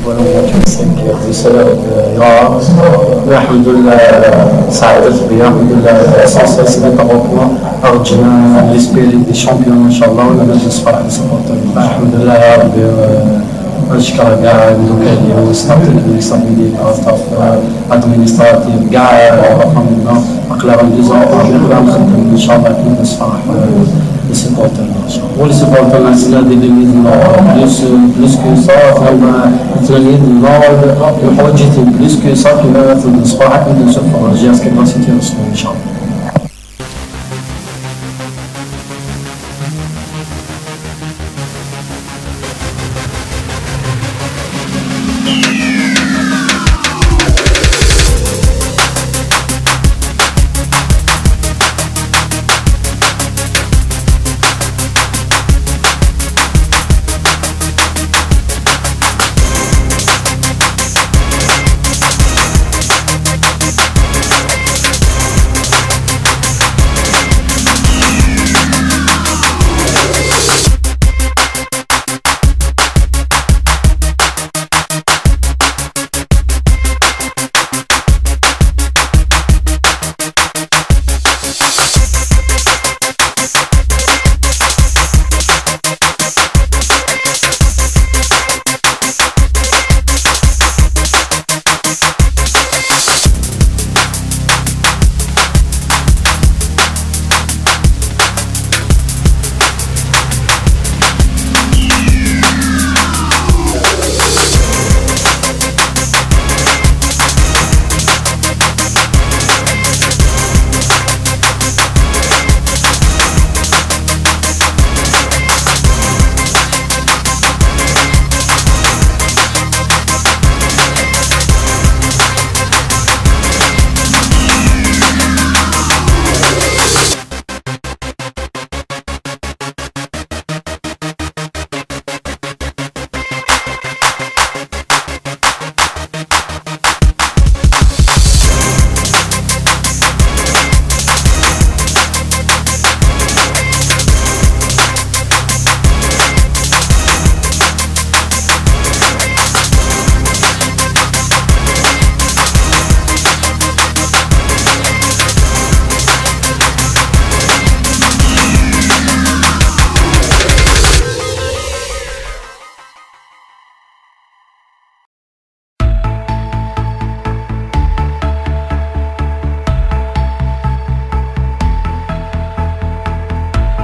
Voilà, moi tu sais que الحمد لله سعدت بها الحمد لله اساسا سيدي طبقنا رجعنا ليسبيري دي شامبيون ان شاء الله ولا باش نصفر على سبورتر الحمد لله يا ربي نشكر كاع المكاليه والستاف ميديكال ستاف ادمينستراتيف كاع رقمنا اقلا غندوزو اقلا نخدم ان شاء الله كي نصفر لي سبورترنا ان شاء الله ولي سبورترنا عندنا دي ليميت بلوس كو سا فما ثانيين الحوايج بلوس كو سا كيما في الصباح كنت نشوف جهاز كيما سيتي ان شاء الله.